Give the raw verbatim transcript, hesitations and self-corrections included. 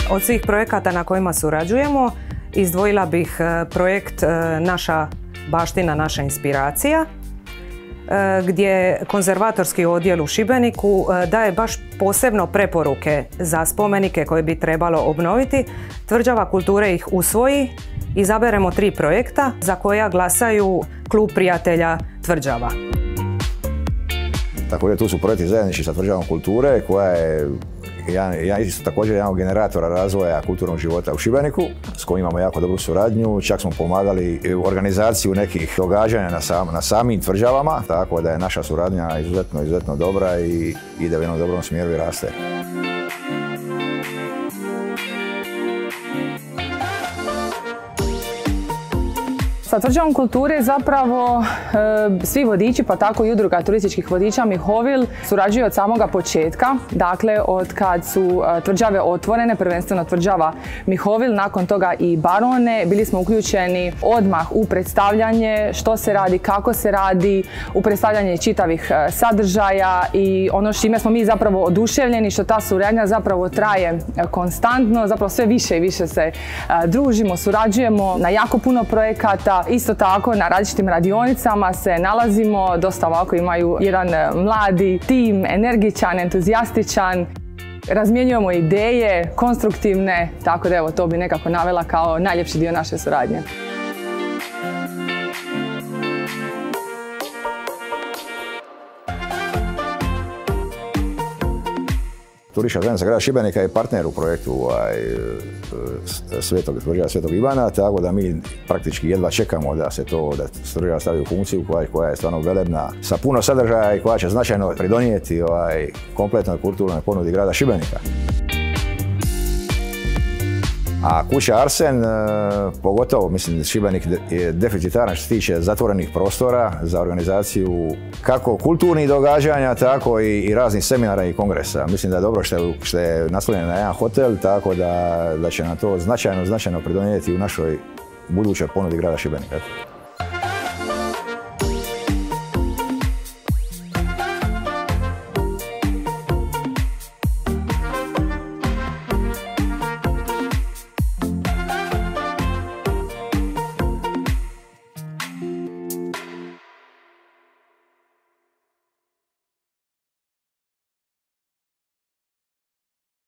Od svih projekata na kojima surađujemo, izdvojila bih projekt Naša baština, naša inspiracija, gdje konzervatorski odjel u Šibeniku daje baš posebno preporuke za spomenike koje bi trebalo obnoviti. Tvrđava kulture ih usvoji, izaberemo tri projekta za koja glasaju Klub prijatelja tvrđava. Također tu su projekti zajednički sa Tvrđavom kulture koja je Ja, ja isto također jedan od generatora razvoja kulturnog života u Šibeniku, s kojim imamo jako dobru suradnju. Čak smo pomagali u organizaciju nekih događanja na, sam, na samim tvrđavama, tako da je naša suradnja izuzetno, izuzetno dobra i ide u jednom dobrom smjeru i raste. Sa Tvrđavom kulture zapravo e, svi vodiči, pa tako i udruga turističkih vodiča Mihovil surađuju od samoga početka. Dakle, od kad su e, tvrđave otvorene, prvenstveno tvrđava Mihovil, nakon toga i Barone, bili smo uključeni odmah u predstavljanje što se radi, kako se radi, u predstavljanje čitavih e, sadržaja i ono s čime smo mi zapravo oduševljeni, što ta suradnja zapravo traje e, konstantno, zapravo sve više i više se e, družimo, surađujemo na jako puno projekata. Isto tako na različitim radionicama se nalazimo, dosta ovako imaju jedan mladi tim, energičan, entuzijastičan. Razmjenjujemo ideje, konstruktivne, tako da evo to bi nekako navela kao najljepši dio naše suradnje. Turistička zajednica grada Šibenika je partner u projektu ovaj, Svetog, tvrđava Svetog Ivana, tako da mi praktički jedva čekamo da se to da tvrđava stavi u funkciju koja, koja je stvarno velebna, sa puno sadržaja i koja će značajno pridonijeti ovaj, kompletnoj kulturnoj ponudi grada Šibenika. A kuća Arsen, pogotovo, mislim, Šibenik je deficitaran što se tiče zatvorenih prostora za organizaciju kako kulturnih događanja, tako i, i raznih seminara i kongresa. Mislim da je dobro što je, što je naslonjen na jedan hotel, tako da, da će nam to značajno, značajno pridonijeti u našoj budućoj ponudi grada Šibenika.